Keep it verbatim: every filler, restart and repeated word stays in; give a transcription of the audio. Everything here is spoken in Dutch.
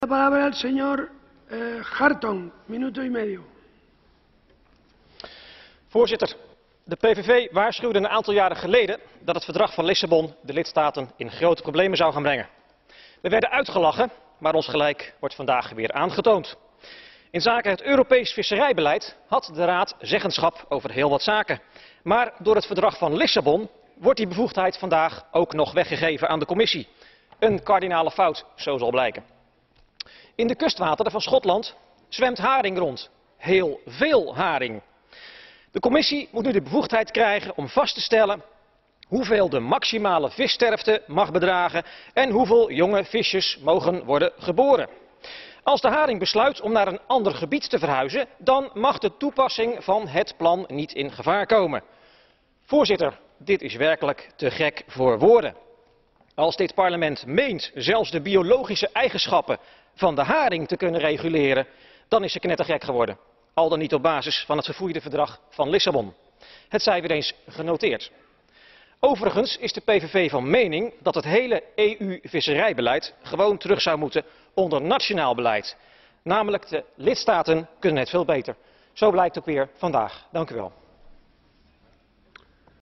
La palabra al señor uh, Hartong, minuto y medio. Voorzitter, de P V V waarschuwde een aantal jaren geleden dat het verdrag van Lissabon de lidstaten in grote problemen zou gaan brengen. We werden uitgelachen, maar ons gelijk wordt vandaag weer aangetoond. In zaken het Europees visserijbeleid had de Raad zeggenschap over heel wat zaken. Maar door het verdrag van Lissabon wordt die bevoegdheid vandaag ook nog weggegeven aan de Commissie. Een kardinale fout, zo zal blijken. In de kustwateren van Schotland zwemt haring rond. Heel veel haring. De Commissie moet nu de bevoegdheid krijgen om vast te stellen hoeveel de maximale vissterfte mag bedragen en hoeveel jonge visjes mogen worden geboren. Als de haring besluit om naar een ander gebied te verhuizen, dan mag de toepassing van het plan niet in gevaar komen. Voorzitter, dit is werkelijk te gek voor woorden. Als dit parlement meent zelfs de biologische eigenschappen van de haring te kunnen reguleren, dan is ze knettergek geworden. Al dan niet op basis van het verfoeide verdrag van Lissabon. Het zij weer eens genoteerd. Overigens is de P V V van mening dat het hele E U-visserijbeleid gewoon terug zou moeten onder nationaal beleid. Namelijk de lidstaten kunnen het veel beter. Zo blijkt ook weer vandaag. Dank u wel.